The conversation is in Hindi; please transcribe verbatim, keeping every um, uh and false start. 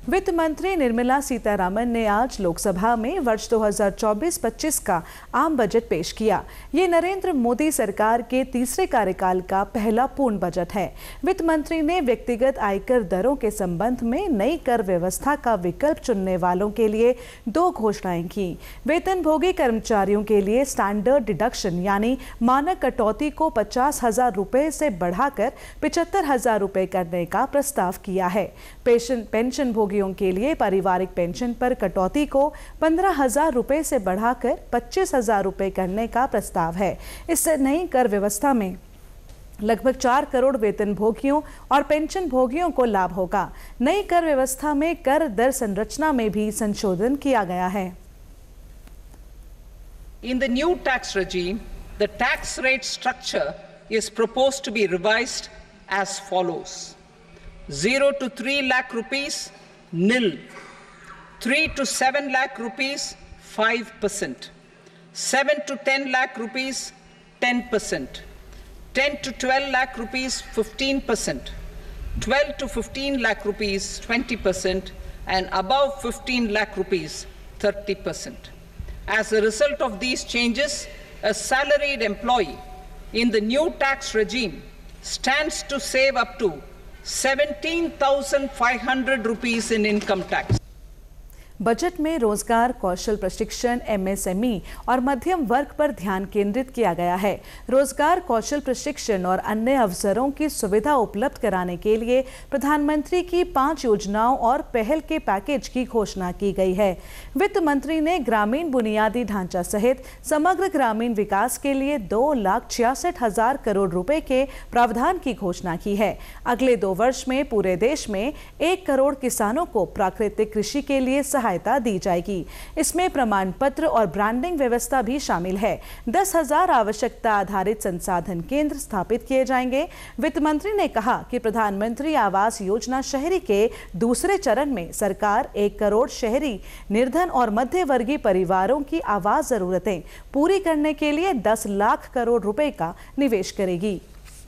वित्त मंत्री निर्मला सीतारामन ने आज लोकसभा में वर्ष दो हज़ार चौबीस पच्चीस का आम बजट पेश किया। ये नरेंद्र मोदी सरकार के तीसरे कार्यकाल का पहला पूर्ण बजट है। वित्त मंत्री ने व्यक्तिगत आयकर दरों के संबंध में नई कर व्यवस्था का विकल्प चुनने वालों के लिए दो घोषणाएं की। वेतनभोगी कर्मचारियों के लिए स्टैंडर्ड डिडक्शन यानी मानक कटौती को पचास हजार रुपए से बढ़ाकर पिछहत्तर हजार रुपए करने का प्रस्ताव किया है। पेंशन पेंशन के लिए पारिवारिक पेंशन पर कटौती को पंद्रह हजार रुपए से बढ़ाकर पच्चीस हजार रुपए करने का प्रस्ताव है। इससे नई कर व्यवस्था में लगभग चार करोड़ वेतन भोगियों और पेंशन भोगियों को लाभ होगा। नई कर व्यवस्था में कर दर संरचना में भी संशोधन किया गया है। In the new tax regime, the tax rate structure is proposed to be revised as follows: zero to three lakh rupees, nil; three to seven lakh rupees, five percent; seven to ten lakh rupees, ten percent; ten to twelve lakh rupees, fifteen percent; twelve to fifteen lakh rupees, twenty percent; and above fifteen lakh rupees, thirty percent. As a result of these changes, a salaried employee in the new tax regime stands to save up to seventeen thousand five hundred rupees in income tax. Budget में रोजगार, कौशल प्रशिक्षण, एमएसएमई और मध्यम वर्ग पर ध्यान केंद्रित किया गया है। रोजगार, कौशल प्रशिक्षण और अन्य अवसरों की सुविधा उपलब्ध कराने के लिए प्रधानमंत्री की पांच योजनाओं और पहल के पैकेज की घोषणा की गई है। वित्त मंत्री ने ग्रामीण बुनियादी ढांचा सहित समग्र ग्रामीण विकास के लिए दो लाख छियासठ हजार करोड़ रुपए के प्रावधान की घोषणा की है। अगले दो वर्ष में पूरे देश में एक करोड़ किसानों को प्राकृतिक कृषि के लिए सहायता दी जाएगी। इसमें प्रमाण पत्र और ब्रांडिंग व्यवस्था भी शामिल है। दस हजार आवश्यकता आधारित संसाधन केंद्र स्थापित किए जाएंगे। वित्त मंत्री ने कहा कि प्रधानमंत्री आवास योजना शहरी के दूसरे चरण में सरकार एक करोड़ शहरी निर्धन और मध्य वर्गीय परिवारों की आवास जरूरतें पूरी करने के लिए दस लाख करोड़ रुपए का निवेश करेगी।